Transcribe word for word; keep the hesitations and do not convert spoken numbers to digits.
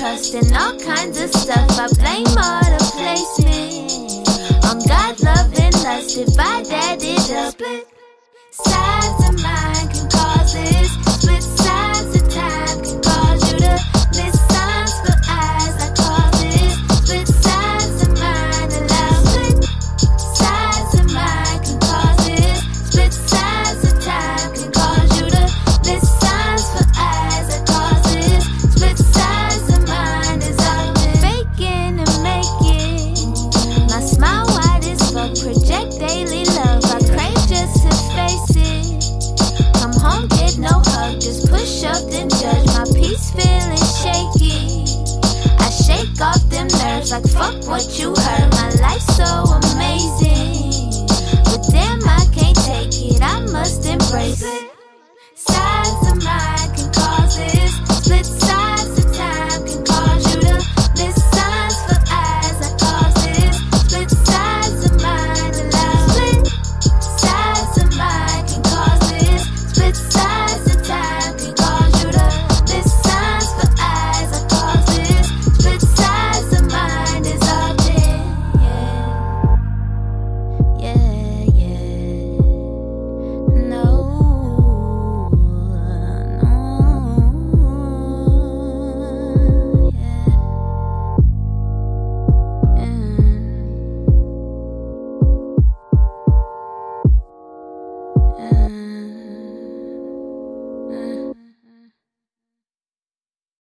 trust in all kinds of stuff. I blame all the placement on God, love, and lust. If I add it up, split sides of mine.